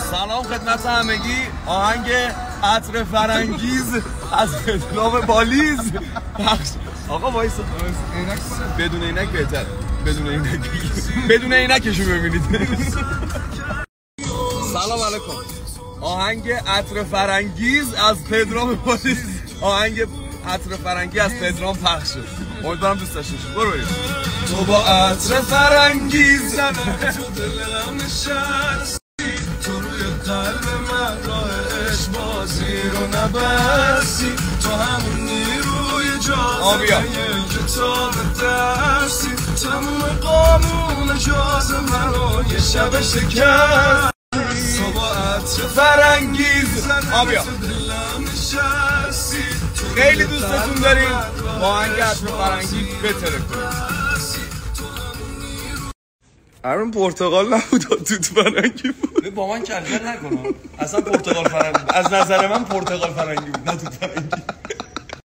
سلام خدمت همگی. آهنگ عطر فرنگیز از پدرام بالیز پخش. آقا وایسا بدون عینک بهتره. بدون عینکشو ببینید. سلام علیکم. آهنگ عطر فرنگیز از پدرام بالیز. آهنگ عطر فرنگی از پدرام پخش شد. امیدوارم دوست داشته باشید. برو بریم. تو با عطر فرنگیز تو دلم نشستی، تو روی قلب من راه عشق بازی رو نبستی، تو همون نیروی جاذبه کتاب درسی، تموم قانون جاز منو یه شب شکست. تو با عطر فرنگیز آبیا خیلی دوستتون داریم. با آهنگ عطر فرنگی بتره کنیم. ارون پرتقال نبود، توت فرنگی بود. با من کلکل نکنم. اصلا پرتقال فرنگی از نظر من پرتقال فرنگی بود، نه توت فرنگی.